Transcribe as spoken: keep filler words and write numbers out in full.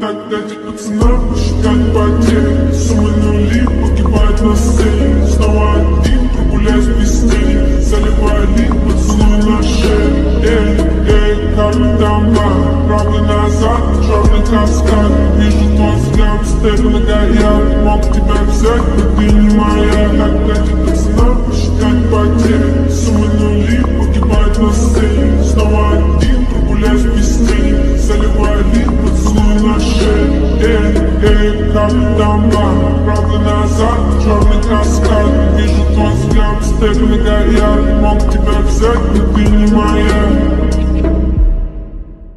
так дайте пацанам посчитать потери. Суммы нули погибают на сцене. Снова один, прогуляюсь без тени. Заливали поцелуй на шею. Эй, эй, как дома, правда назад, черный каскад. Вижу твой взгляд, степенно горят. Мог тебя взять, но ты не моя. Так дайте пацанам посчитать потери. Суммы нули погибают на сцене. Снова один, прогуляюсь без тени. Заливали поцелуй на шею. Эй, эй, как дома, правда назад, черный каскад. Вижу твой взгляд, степенно горят. Мог тебя взять, но ты не моя.